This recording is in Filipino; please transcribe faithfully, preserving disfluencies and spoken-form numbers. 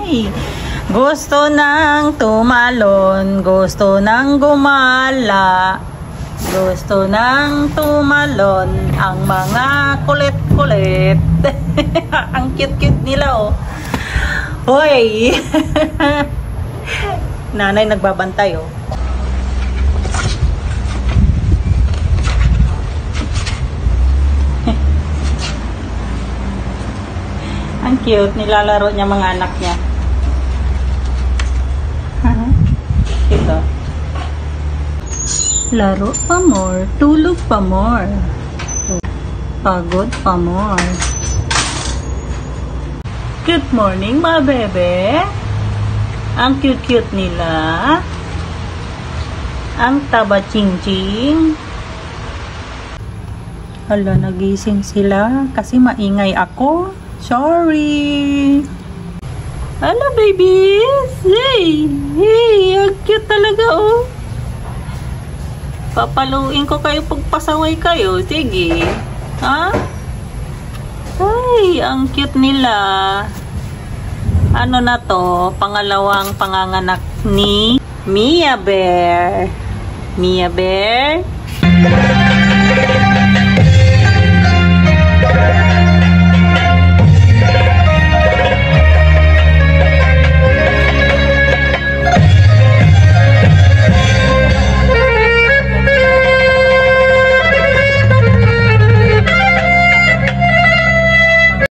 Gusto nang tumalon, gusto nang gumala, gusto nang tumalon ang mga kulit-kulit. Ang cute-cute nila, oh. Hoy! Nanay nagbabantay, oh. Ang cute, nilalaro niya mga anak niya. Ito. Laro pa more, tulog pa more, pagod pa more. Good morning mga bebe. Ang cute-cute nila. Ang taba ching-ching. Hala, nagising sila kasi maingay ako. Sorry. Hello, babies. Hey, hey, ang cute talaga, oh. Papaluin ko kayo pagpasaway kayo. Sige. Ha? Ay, ang cute nila. Ano na to? Pangalawang panganganak ni Mia Bear. Mia Bear.